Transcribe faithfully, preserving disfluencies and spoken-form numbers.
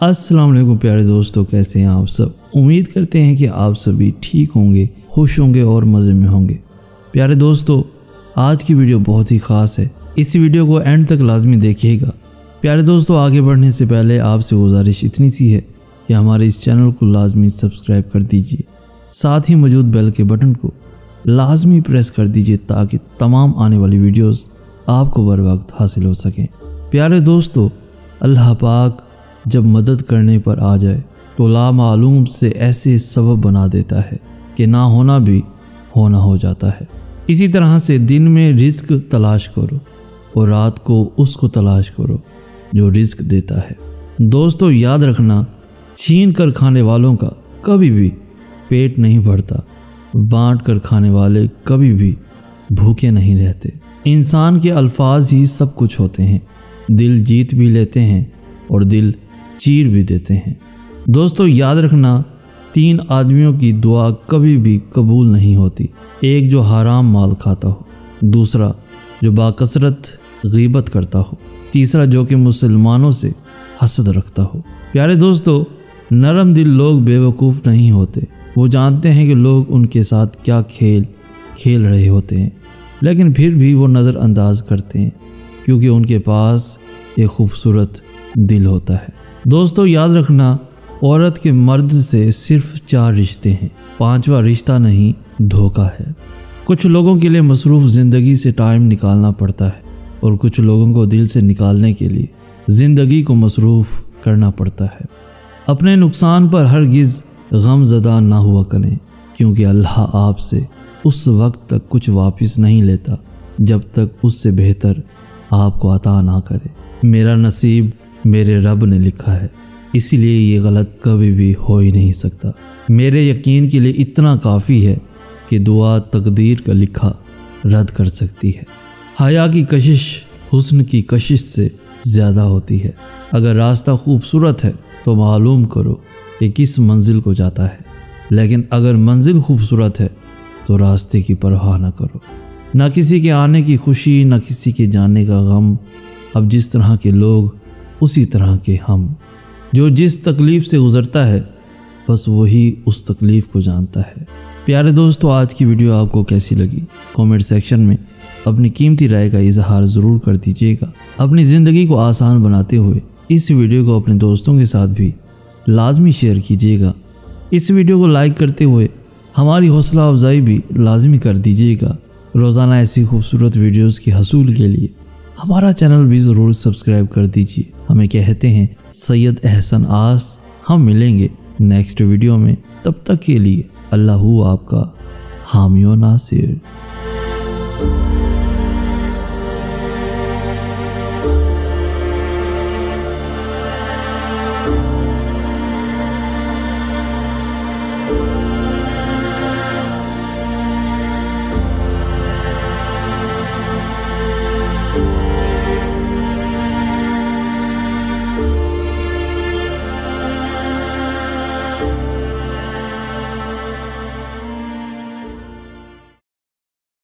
السلام علیکم پیارے دوستو، کیسے ہیں آپ سب؟ امید کرتے ہیں کہ آپ سبھی ٹھیک ہوں گے، خوش ہوں گے اور مزے میں ہوں گے۔ پیارے دوستو، آج کی ویڈیو بہت ہی خاص ہے، اس ویڈیو کو اینڈ تک لازمی دیکھیے گا۔ پیارے دوستو، آگے بڑھنے سے پہلے آپ سے گزارش اتنی سی ہے کہ ہمارے اس چینل کو لازمی سبسکرائب کر دیجئے، ساتھ ہی موجود بیل کے بٹن کو لازمی پریس کر دیجئے تاکہ تمام آنے والی ویڈیوز آپ کو بر وقت حاصل ہو سکیں۔ پیارے دوستو، اللہ پاک جب مدد کرنے پر آ جائے تو لامعلوم سے ایسے سبب بنا دیتا ہے کہ نہ ہونا بھی ہونا ہو جاتا ہے۔ اسی طرح سے دن میں رزق تلاش کرو اور رات کو اس کو تلاش کرو جو رزق دیتا ہے۔ دوستو، یاد رکھنا، چھین کر کھانے والوں کا کبھی بھی پیٹ نہیں بھرتا، بانٹ کر کھانے والے کبھی بھی بھوکے نہیں رہتے۔ انسان کے الفاظ ہی سب کچھ ہوتے ہیں، دل جیت بھی لیتے ہیں اور دل چیر بھی دیتے ہیں۔ دوستو، یاد رکھنا، تین آدمیوں کی دعا کبھی بھی قبول نہیں ہوتی، ایک جو حرام مال کھاتا ہو، دوسرا جو باکثرت غیبت کرتا ہو، تیسرا جو کہ مسلمانوں سے حسد رکھتا ہو۔ پیارے دوستو، نرم دل لوگ بے وقوف نہیں ہوتے، وہ جانتے ہیں کہ لوگ ان کے ساتھ کیا کھیل کھیل رہے ہوتے ہیں، لیکن پھر بھی وہ نظر انداز کرتے ہیں کیونکہ ان کے پاس ایک خوبصورت دل ہوتا ہے۔ دوستو، یاد رکھنا، عورت کے مرد سے صرف چار رشتے ہیں، پانچواں رشتہ نہیں دھوکہ ہے۔ کچھ لوگوں کے لیے مصروف زندگی سے ٹائم نکالنا پڑتا ہے اور کچھ لوگوں کو دل سے نکالنے کے لیے زندگی کو مصروف کرنا پڑتا ہے۔ اپنے نقصان پر ہرگز غم زدہ نہ ہوا کریں، کیونکہ اللہ آپ سے اس وقت تک کچھ واپس نہیں لیتا جب تک اس سے بہتر آپ کو عطا نہ کرے۔ میرا نصیب میرے رب نے لکھا ہے، اسی لیے یہ غلط کبھی بھی ہو ہی نہیں سکتا۔ میرے یقین کے لیے اتنا کافی ہے کہ دعا تقدیر کا لکھا رد کر سکتی ہے۔ حیا کی کشش حسن کی کشش سے زیادہ ہوتی ہے۔ اگر راستہ خوبصورت ہے تو معلوم کرو کہ کس منزل کو جاتا ہے، لیکن اگر منزل خوبصورت ہے تو راستے کی پرواہ نہ کرو۔ نہ کسی کے آنے کی خوشی، نہ کسی کے جانے کا غم۔ اب جس طرح کے لوگ اسی طرح کے ہم، جو جس تکلیف سے گزرتا ہے بس وہی اس تکلیف کو جانتا ہے۔ پیارے دوستو، آج کی ویڈیو آپ کو کیسی لگی؟ کومنٹ سیکشن میں اپنی قیمتی رائے کا اظہار ضرور کر دیجیے گا۔ اپنی زندگی کو آسان بناتے ہوئے اس ویڈیو کو اپنے دوستوں کے ساتھ بھی لازمی شیئر کیجیے گا۔ اس ویڈیو کو لائک کرتے ہوئے ہماری حوصلہ افزائی بھی لازمی کر دیجیے گا۔ روزانہ ایسی خوبصورت ویڈیوز کے حصول کے لیے ہمارا چینل بھی ضرور سبسکرائب کر دیجیے۔ ہمیں کہتے ہیں سید احسن آس۔ ہم ملیں گے نیکسٹ ویڈیو میں، تب تک کے لیے اللہ ہو آپ کا حامی و ناصر۔